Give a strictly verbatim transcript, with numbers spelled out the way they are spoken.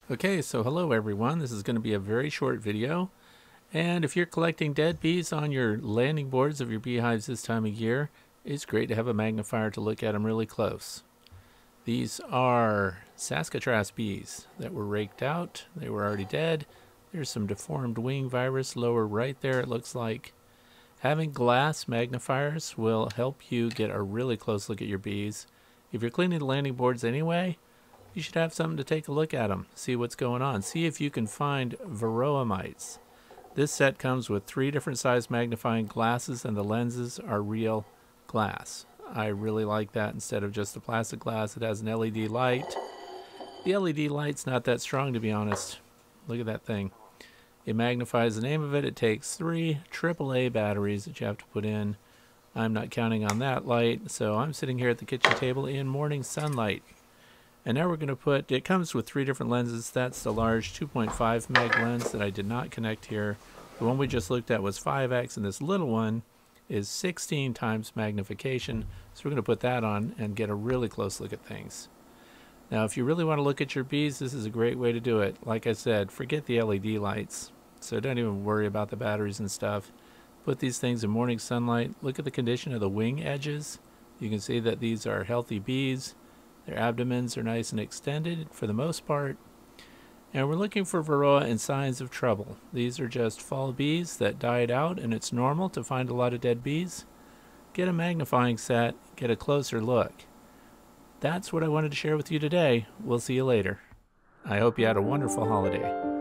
Okay, so hello everyone. This is going to be a very short video. And if you're collecting dead bees on your landing boards of your beehives this time of year, it's great to have a magnifier to look at them really close. These are Saskatraz bees that were raked out. They were already dead. There's some deformed wing virus lower right there, it looks like. Having glass magnifiers will help you get a really close look at your bees. If you're cleaning the landing boards anyway, you should have something to take a look at them, see what's going on. See if you can find varroa mites. This set comes with three different size magnifying glasses, and the lenses are real glass. I really like that instead of just a plastic glass. It has an L E D light. The L E D light's not that strong, to be honest. Look at that thing. It magnifies the name of it. It takes three triple A batteries that you have to put in. I'm not counting on that light, so I'm sitting here at the kitchen table in morning sunlight. And now we're going to put, it comes with three different lenses. That's the large two point five meg lens that I did not connect here. The one we just looked at was five X, and this little one is sixteen times magnification. So we're going to put that on and get a really close look at things. Now, if you really want to look at your bees, this is a great way to do it. Like I said, forget the L E D lights. So don't even worry about the batteries and stuff. Put these things in morning sunlight. Look at the condition of the wing edges. You can see that these are healthy bees. Their abdomens are nice and extended for the most part. And we're looking for varroa and signs of trouble. These are just fall bees that died out, and it's normal to find a lot of dead bees. Get a magnifying set, get a closer look. That's what I wanted to share with you today. We'll see you later. I hope you had a wonderful holiday.